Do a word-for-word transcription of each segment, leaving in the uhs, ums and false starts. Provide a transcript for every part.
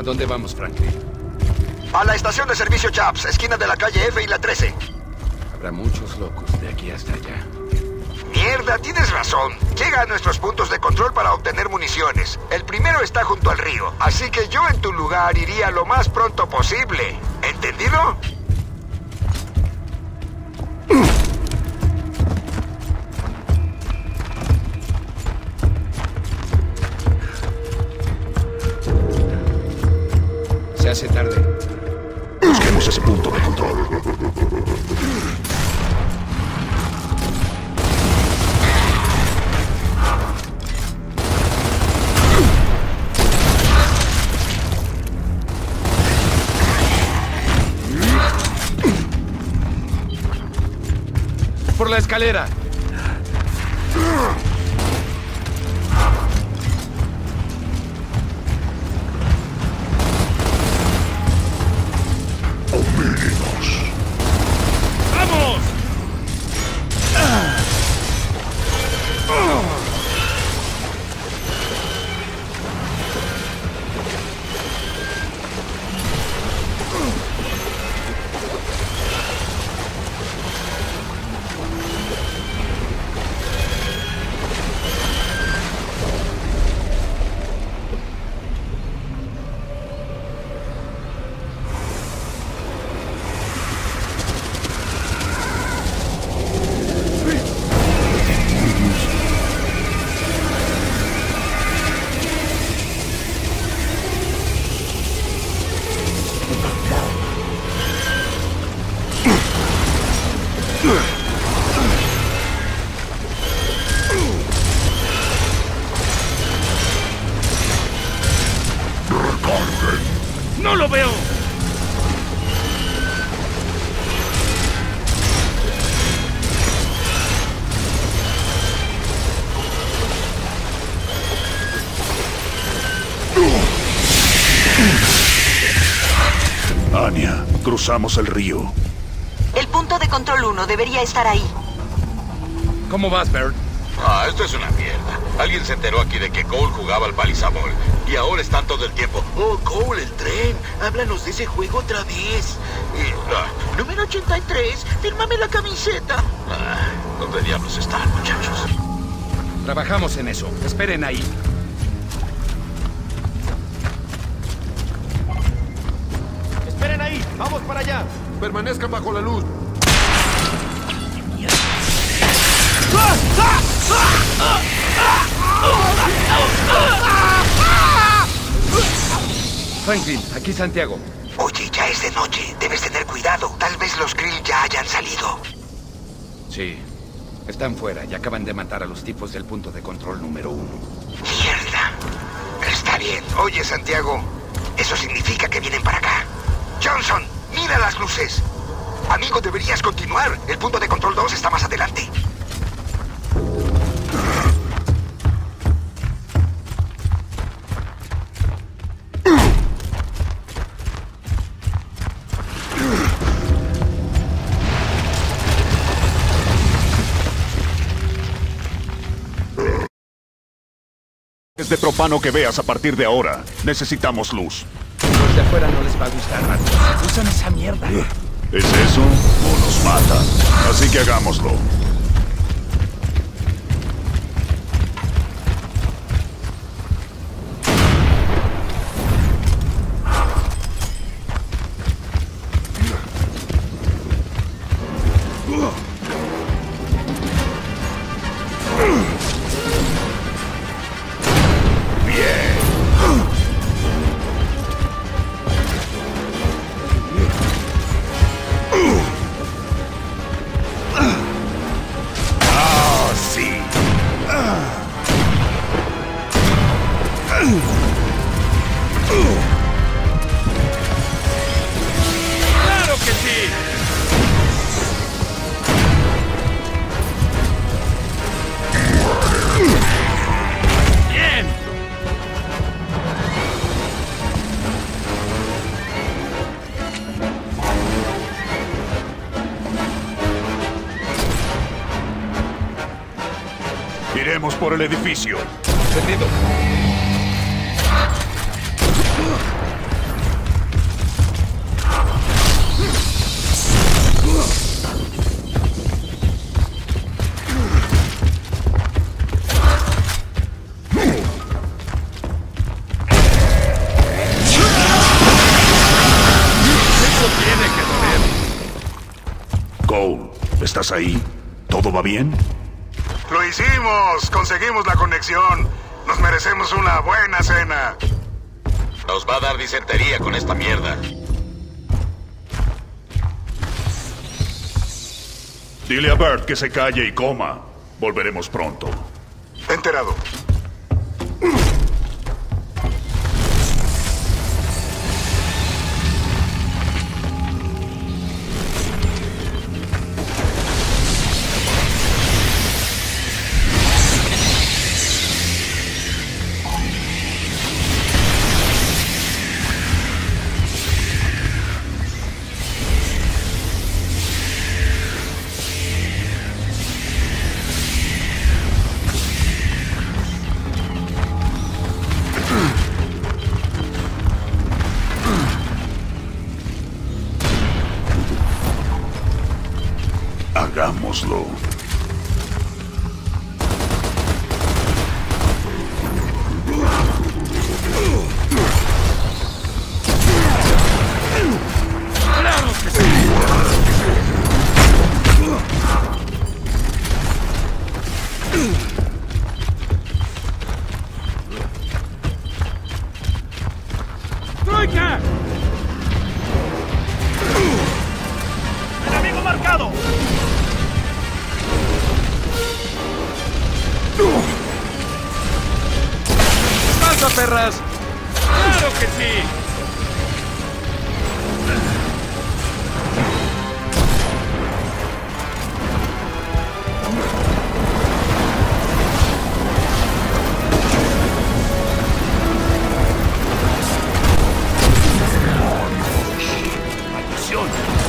dónde vamos, Franklin? A la estación de servicio Chaps, esquina de la calle F y la trece. Habrá muchos locos de aquí hasta allá. Mierda, tienes razón. Llega a nuestros puntos de control para obtener municiones. El primero está junto al río, así que yo en tu lugar iría lo más pronto posible. ¿Entendido? Se hace tarde. Busquemos ese punto de control. ¡Por la escalera! ¡Vamos! ¡No lo veo! Anya, cruzamos el río. El punto de control uno debería estar ahí. ¿Cómo vas, Bert? Ah, esto es una mierda. Alguien se enteró aquí de que Cole jugaba al balizamol. Y ahora están todo el tiempo. Oh, Cole, el tren. Háblanos de ese juego otra vez. Y, ah, número ochenta y tres, fírmame la camiseta. Ah, ¿dónde diablos están, muchachos? Trabajamos en eso. Esperen ahí. ¡Esperen ahí! ¡Vamos para allá! Permanezcan bajo la luz. Franklin, aquí Santiago. Oye, ya es de noche. Debes tener cuidado. Tal vez los Krill ya hayan salido. Sí. Están fuera y acaban de matar a los tipos del punto de control número uno. Mierda. Está bien. Oye, Santiago. Eso significa que vienen para acá. Johnson, mira las luces. Amigo, deberías continuar. El punto de control dos está más adelante. Es de propano que veas a partir de ahora. Necesitamos luz. Los de afuera no les va a gustar, Marcos. Usan esa mierda. ¿Es eso o nos matan? Así que hagámoslo. ¡Claro que sí! ¡Bien! Iremos por el edificio. Entendido. ¿estás ahí? ¿Todo va bien? Lo hicimos. Conseguimos la conexión. Nos merecemos una buena cena. Nos va a dar disentería con esta mierda. Dile a Bert que se calle y coma. Volveremos pronto. Enterado. Hagámoslo. ¡Claro que sí! ¡Troika! ¡Enemigo marcado! ¡Pasa, perras! ¡Claro que sí! ¡Maldición!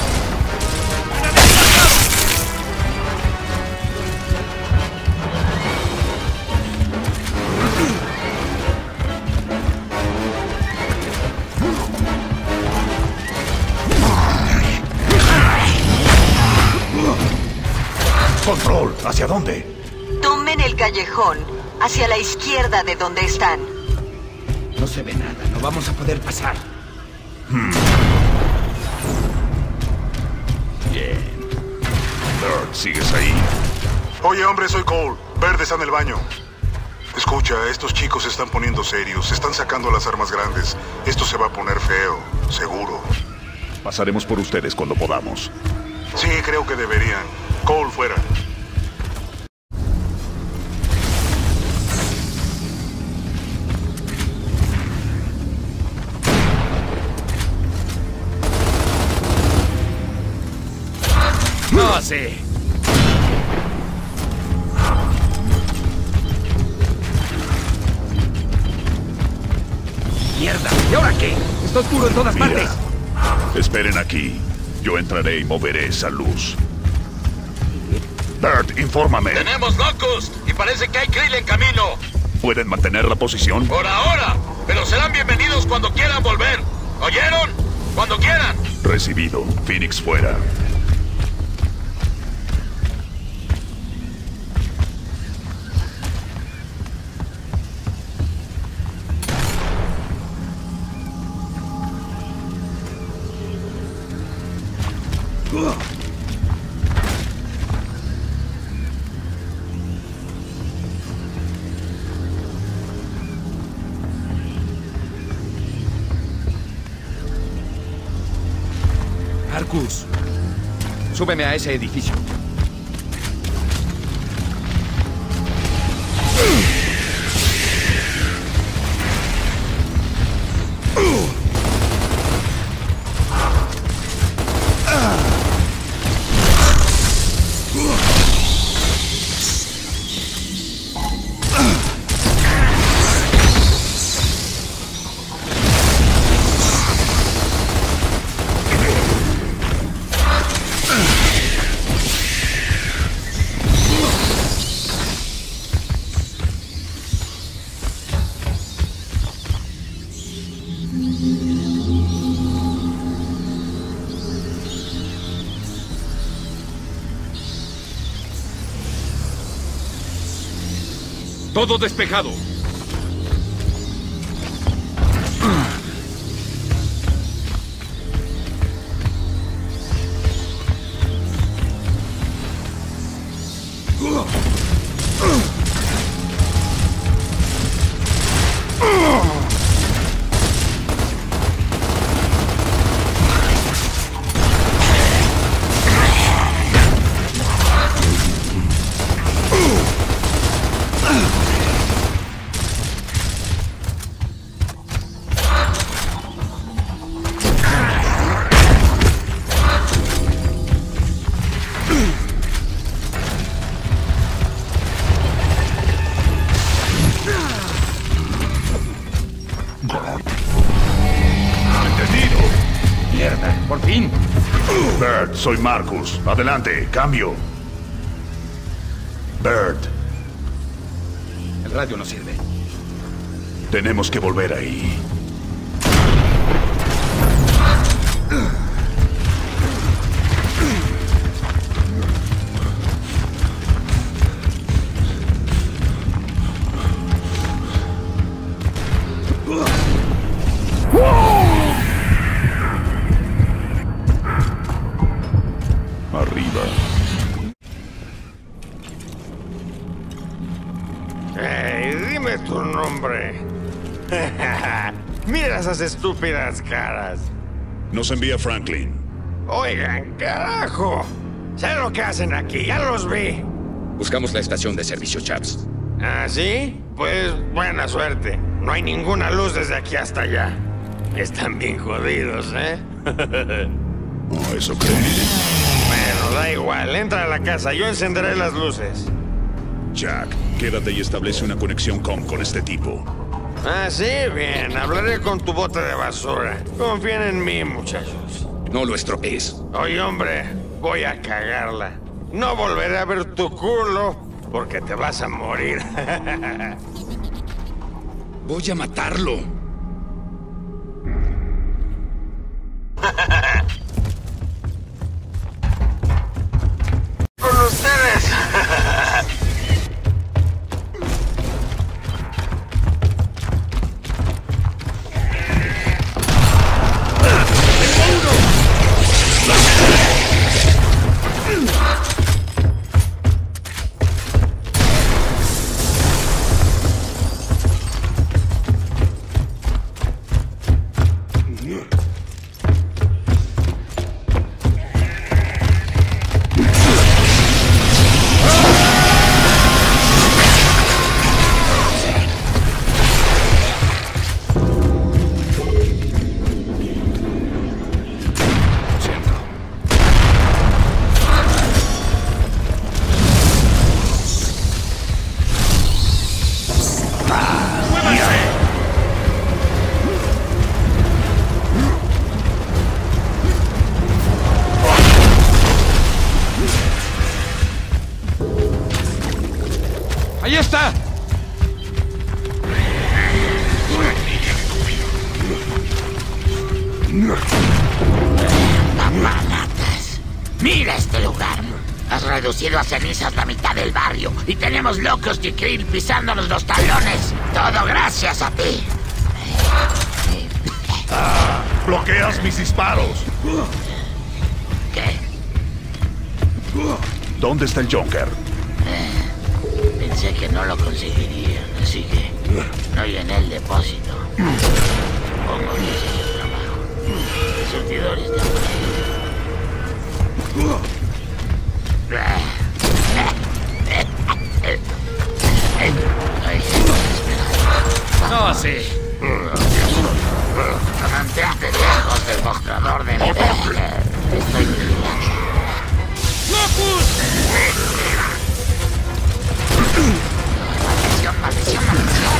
¡Control! ¿Hacia dónde? Tomen el callejón hacia la izquierda de donde están. No se ve nada. No vamos a poder pasar. Bien. Bert, ¿sigues ahí? Oye, hombre, soy Cole. Verde está en el baño. Escucha, estos chicos se están poniendo serios. Se están sacando las armas grandes. Esto se va a poner feo, seguro. Pasaremos por ustedes cuando podamos. Sí, creo que deberían. Cole, fuera. ¡No sé! ¡Mierda! ¿Y ahora qué? Está oscuro en todas Mira, partes. esperen aquí. Yo entraré y moveré esa luz. Bert, infórmame. Tenemos Locust y parece que hay Krill en camino. ¿Pueden mantener la posición? Por ahora, pero serán bienvenidos cuando quieran volver. ¿Oyeron? Cuando quieran. Recibido. Phoenix fuera. Arcus, súbeme a ese edificio. Todo despejado. Bert, soy Marcus. Adelante, cambio. Bert. El radio no sirve. Tenemos que volver ahí. Arriba. Hey, dime tu nombre. Mira esas estúpidas caras. Nos envía Franklin. Oigan, carajo. Sé lo que hacen aquí, ya los vi. Buscamos la estación de servicio, chaps. ¿Ah, sí? Pues buena suerte. No hay ninguna luz desde aquí hasta allá. Están bien jodidos, ¿eh? Oh, eso crees. Bueno, da igual. Entra a la casa. Yo encenderé las luces. Jack, quédate y establece una conexión com con este tipo. Ah, sí, bien. Hablaré con tu bote de basura. Confíen en mí, muchachos. No lo estropees. Oye, hombre, voy a cagarla. No volveré a ver tu culo porque te vas a morir. Voy a matarlo. Con ustedes. ¡Ahí está! Papanatas. Mira este lugar. Has reducido a cenizas la mitad del barrio y tenemos locos y Krill pisándonos los talones. Todo gracias a ti. Ah, bloqueas mis disparos. ¿Qué? ¿Dónde está el Junker? Pensé que no lo conseguiría, así que no llené el depósito. Pongo diez en el trabajo. Surtidores de No, sí. Mantente lejos del mostrador de mi Estoy vigilando. ¡Locus! Maldición, maldición, maldición.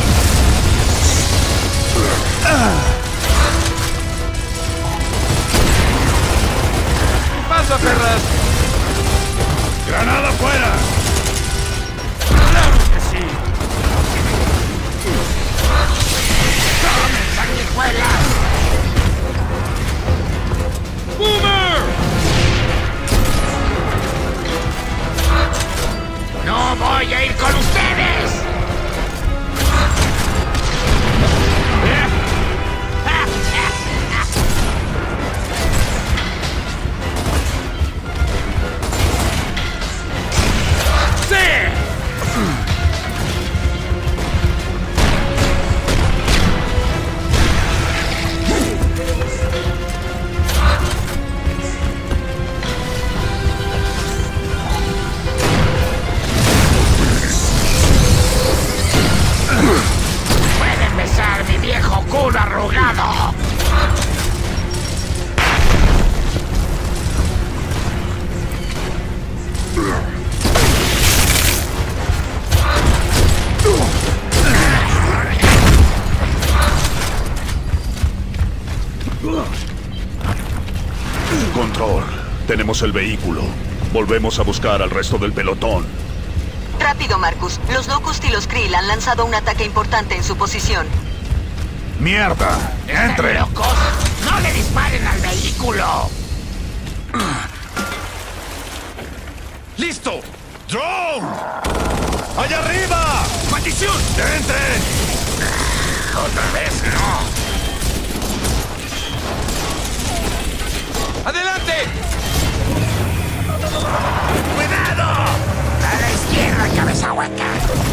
¿Qué pasa, perras? ¡Granada fuera! ¡Claro que sí! ¡Tomen, sanguijuelas! ¡Boomer! ¡No voy a ir con ustedes! tenemos el vehículo. Volvemos a buscar al resto del pelotón. Rápido, Marcus. Los Locust y los Krill han lanzado un ataque importante en su posición. ¡Mierda! ¡Entre! ¿Están locos? ¡No le disparen al vehículo! ¡Listo! ¡Drone! ¡Allá arriba! ¡Maldición! ¡Entren! ¡Otra vez no! ¡Adelante! ¡Cuidado! ¡A la izquierda, cabeza hueca!